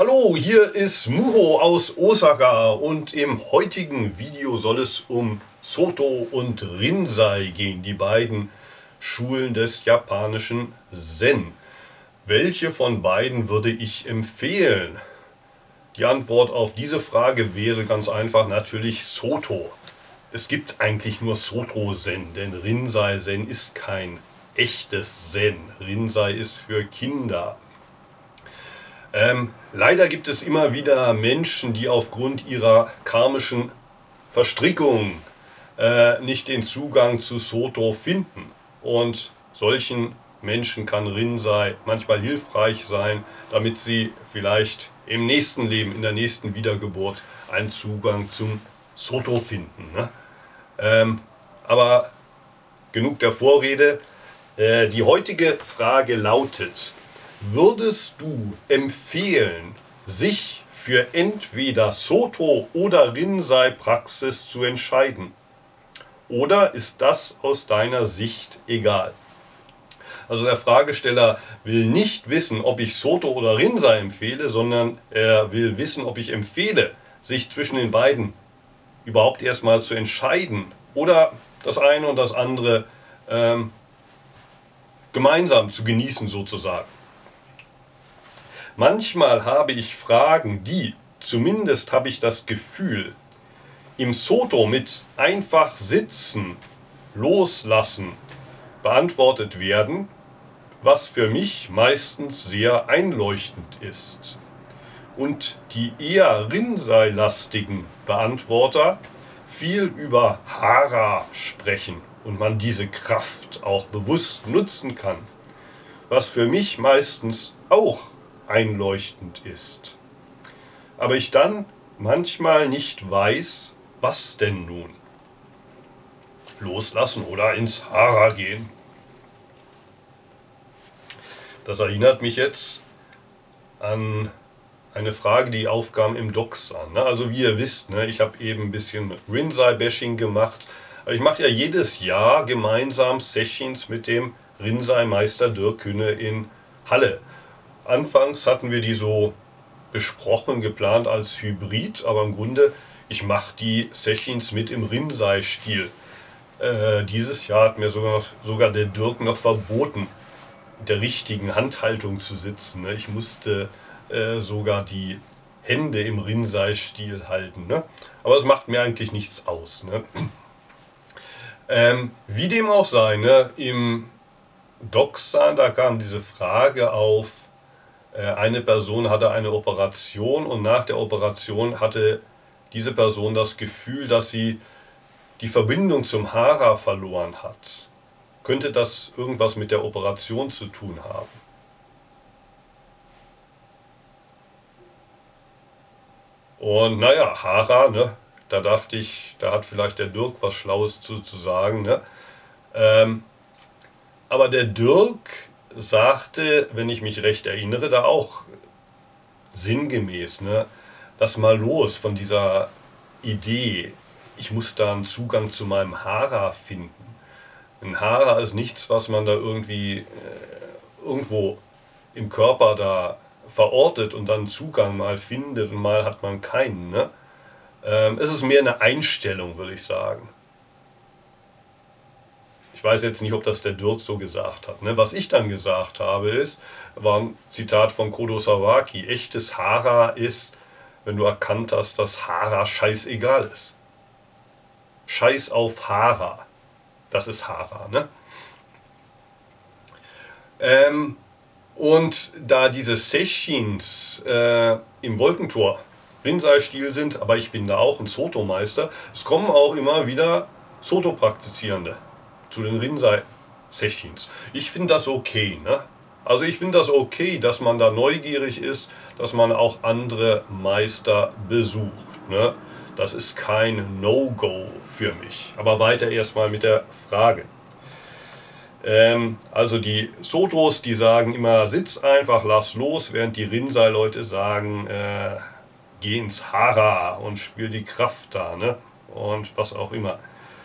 Hallo, hier ist Muho aus Osaka und im heutigen Video soll es um Soto und Rinzai gehen, die beiden Schulen des japanischen Zen. Welche von beiden würde ich empfehlen? Die Antwort auf diese Frage wäre ganz einfach natürlich Soto. Es gibt eigentlich nur Soto-Zen, denn Rinzai-Zen ist kein echtes Zen. Rinzai ist für Kinder. Leider gibt es immer wieder Menschen, die aufgrund ihrer karmischen Verstrickung nicht den Zugang zu Soto finden. Und solchen Menschen kann Rinzai manchmal hilfreich sein, damit sie vielleicht im nächsten Leben, in der nächsten Wiedergeburt, einen Zugang zum Soto finden. Ne? Aber genug der Vorrede. Die heutige Frage lautet: Würdest du empfehlen, sich für entweder Soto oder Rinzai-Praxis zu entscheiden? Oder ist das aus deiner Sicht egal? Also der Fragesteller will nicht wissen, ob ich Soto oder Rinzai empfehle, sondern er will wissen, ob ich empfehle, sich zwischen den beiden überhaupt erstmal zu entscheiden oder das eine und das andere gemeinsam zu genießen sozusagen. Manchmal habe ich Fragen, die, zumindest habe ich das Gefühl, im Soto mit einfach sitzen, loslassen beantwortet werden, was für mich meistens sehr einleuchtend ist. Und die eher Rinzai-lastigen Beantworter viel über Hara sprechen und man diese Kraft auch bewusst nutzen kann, was für mich meistens auch einleuchtend ist. Aber ich dann manchmal nicht weiß, was denn nun? Loslassen oder ins Hara gehen? Das erinnert mich jetzt an eine Frage, die aufkam im Doksan. Also wie ihr wisst, ich habe eben ein bisschen Rinzai-Bashing gemacht. Aber ich mache ja jedes Jahr gemeinsam Sessions mit dem Rinzai-Meister Dirk Künne in Halle. Anfangs hatten wir die so besprochen, geplant als Hybrid, aber im Grunde, ich mache die Sessions mit im Rinzai-Stil. Dieses Jahr hat mir sogar der Dirk noch verboten, mit der richtigen Handhaltung zu sitzen. Ich musste sogar die Hände im Rinzai-Stil halten. Aber es macht mir eigentlich nichts aus. Wie dem auch sei, im Doksan, da kam diese Frage auf, eine Person hatte eine Operation und nach der Operation hatte diese Person das Gefühl, dass sie die Verbindung zum Hara verloren hat. Könnte das irgendwas mit der Operation zu tun haben? Und naja, Hara, da dachte ich, da hat vielleicht der Dirk was Schlaues zu sagen. Aber der Dirk sagte, wenn ich mich recht erinnere, da auch sinngemäß, lass mal los von dieser Idee, ich muss da einen Zugang zu meinem Hara finden. Ein Hara ist nichts, was man da irgendwie irgendwo im Körper da verortet und dann Zugang mal findet und mal hat man keinen. Es ist mehr eine Einstellung, würde ich sagen. Ich weiß jetzt nicht, ob das der Dirk so gesagt hat. Was ich dann gesagt habe, war ein Zitat von Kodo Sawaki. Echtes Hara ist, wenn du erkannt hast, dass Hara scheißegal ist. Scheiß auf Hara. Das ist Hara. Und da diese Sessions im Wolkentor Rinzai-Stil sind, aber ich bin da auch ein Soto-Meister, es kommen auch immer wieder Soto-Praktizierende zu den Rinzai-Sessions. Ich finde das okay. Also ich finde das okay, dass man da neugierig ist, dass man auch andere Meister besucht. Das ist kein No-Go für mich. Aber weiter erstmal mit der Frage. Also die Sotos, die sagen immer, sitz einfach, lass los, während die Rinzai-Leute sagen, geh ins Hara und spür die Kraft da, und was auch immer.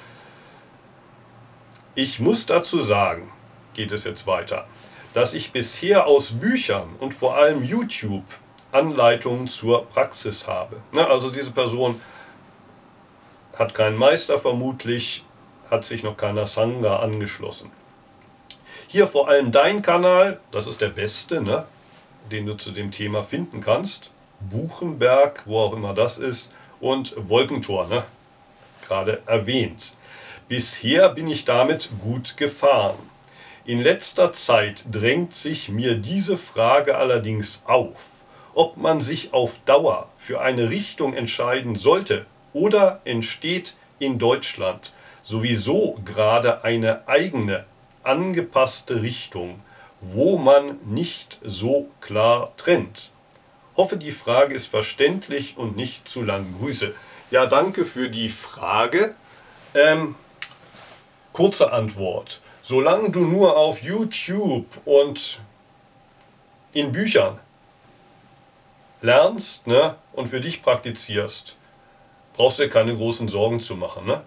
Ich muss dazu sagen, geht es jetzt weiter, dass ich bisher aus Büchern und vor allem YouTube Anleitungen zur Praxis habe. Also diese Person hat keinen Meister vermutlich, hat sich noch keiner Sangha angeschlossen. Hier vor allem dein Kanal, das ist der beste, ne, den du zu dem Thema finden kannst. Buchenberg, wo auch immer das ist, und Wolkentor, ne, gerade erwähnt. Bisher bin ich damit gut gefahren. In letzter Zeit drängt sich mir diese Frage allerdings auf, ob man sich auf Dauer für eine Richtung entscheiden sollte oder entsteht in Deutschland sowieso gerade eine eigene, angepasste Richtung, wo man nicht so klar trennt. Hoffe, die Frage ist verständlich und nicht zu lang. Grüße. Ja, danke für die Frage. Kurze Antwort. Solange du nur auf YouTube und in Büchern lernst, ne, und für dich praktizierst, brauchst du dir keine großen Sorgen zu machen. Ne?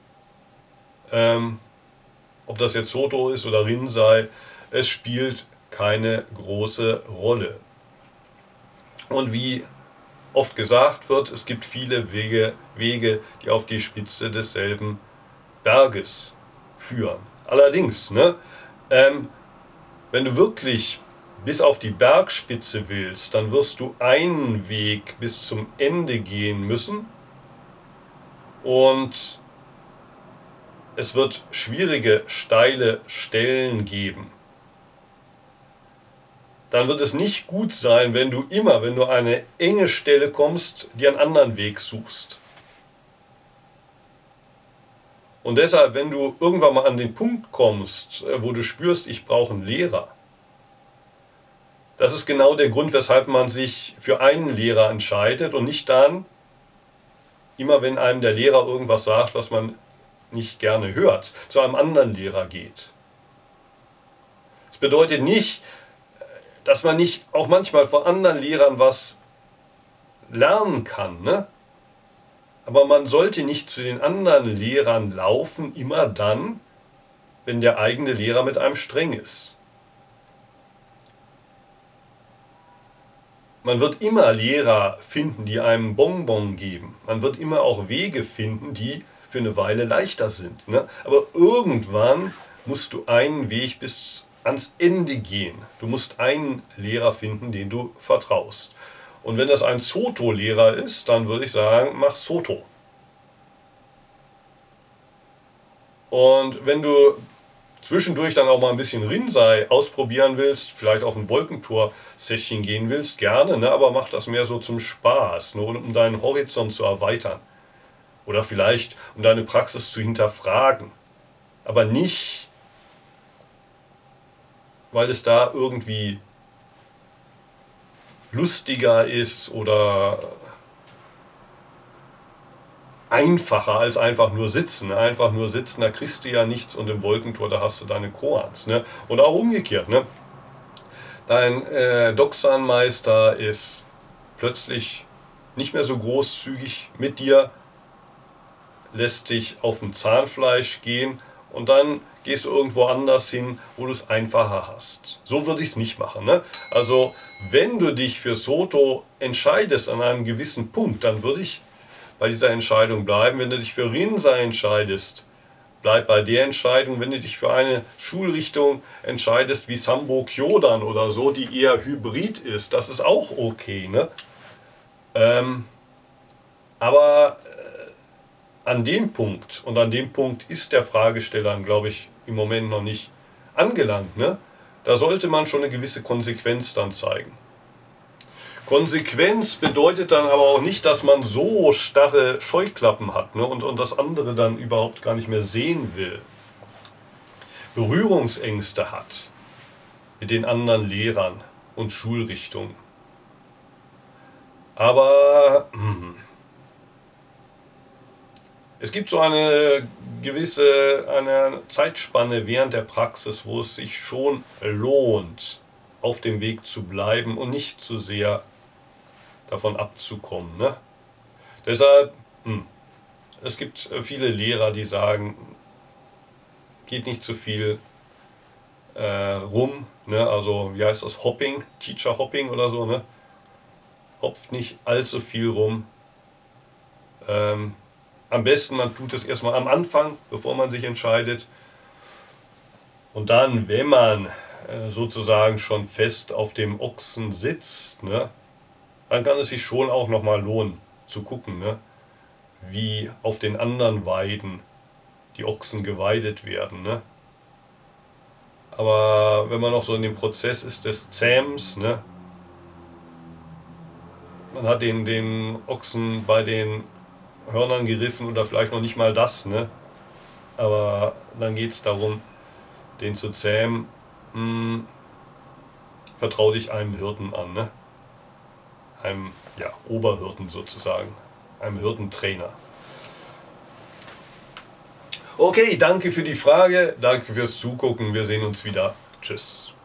Ob das jetzt Soto ist oder Rinzai, es spielt keine große Rolle. Und wie oft gesagt wird, es gibt viele Wege, die auf die Spitze desselben Berges führen. Allerdings, ne, wenn du wirklich bis auf die Bergspitze willst, dann wirst du einen Weg bis zum Ende gehen müssen und es wird schwierige, steile Stellen geben. Dann wird es nicht gut sein, wenn du immer, wenn du an eine enge Stelle kommst, dir einen anderen Weg suchst. Und deshalb, wenn du irgendwann mal an den Punkt kommst, wo du spürst, ich brauche einen Lehrer, das ist genau der Grund, weshalb man sich für einen Lehrer entscheidet und nicht dann, immer wenn einem der Lehrer irgendwas sagt, was man nicht gerne hört, zu einem anderen Lehrer geht. Das bedeutet nicht, dass man nicht auch manchmal von anderen Lehrern was lernen kann, ne? Aber man sollte nicht zu den anderen Lehrern laufen, immer dann, wenn der eigene Lehrer mit einem streng ist. Man wird immer Lehrer finden, die einem Bonbon geben. Man wird immer auch Wege finden, die für eine Weile leichter sind. Ne? Aber irgendwann musst du einen Weg bis ans Ende gehen. Du musst einen Lehrer finden, den du vertraust. Und wenn das ein Soto-Lehrer ist, dann würde ich sagen, mach Soto. Und wenn du zwischendurch dann auch mal ein bisschen Rinzai ausprobieren willst, vielleicht auf ein Wolkentor-Session gehen willst, gerne, ne? Aber mach das mehr so zum Spaß, nur um deinen Horizont zu erweitern. Oder vielleicht, um deine Praxis zu hinterfragen. Aber nicht, weil es da irgendwie lustiger ist oder einfacher als einfach nur sitzen. Einfach nur sitzen, da kriegst du ja nichts und im Wolkentor, da hast du deine Koans. Ne? Und auch umgekehrt. Ne? Dein Doksan-Meister ist plötzlich nicht mehr so großzügig mit dir, lässt dich auf dem Zahnfleisch gehen und dann gehst du irgendwo anders hin, wo du es einfacher hast. So würde ich es nicht machen. Ne? Also wenn du dich für Soto entscheidest an einem gewissen Punkt, dann würde ich bei dieser Entscheidung bleiben. Wenn du dich für Rinzai entscheidest, bleib bei der Entscheidung. Wenn du dich für eine Schulrichtung entscheidest wie Sambo Kyodan oder so, die eher hybrid ist, das ist auch okay. Ne? Aber an dem Punkt, und an dem Punkt ist der Fragesteller, glaube ich, im Moment noch nicht angelangt, ne? Da sollte man schon eine gewisse Konsequenz dann zeigen. Konsequenz bedeutet dann aber auch nicht, dass man so starre Scheuklappen hat, ne? und das andere dann überhaupt gar nicht mehr sehen will. Berührungsängste hat mit den anderen Lehrern und Schulrichtungen. Aber es gibt so eine gewisse Zeitspanne während der Praxis, wo es sich schon lohnt, auf dem Weg zu bleiben und nicht zu sehr davon abzukommen. Ne? Deshalb, es gibt viele Lehrer, die sagen, geht nicht zu viel rum, ne? Also wie heißt das, Hopping, Teacher Hopping oder so, ne? hopft nicht allzu viel rum. Am besten, man tut es erstmal am Anfang, bevor man sich entscheidet. Und dann, wenn man sozusagen schon fest auf dem Ochsen sitzt, ne, dann kann es sich schon auch nochmal lohnen zu gucken, ne, wie auf den anderen Weiden die Ochsen geweidet werden. Ne. Aber wenn man noch so in dem Prozess ist des Zähmens, ne, man hat den Ochsen bei den Hörnern geriffen oder vielleicht noch nicht mal das, ne, aber dann geht es darum, den zu zähmen. Vertrau dich einem Hirten an, ne? Einem Oberhirten sozusagen, einem Hirtentrainer. Okay, danke für die Frage, danke fürs Zugucken, wir sehen uns wieder. Tschüss.